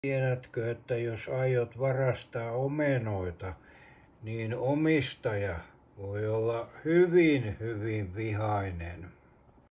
Tiedätkö, että jos aiot varastaa omenoita, niin omistaja voi olla hyvin vihainen.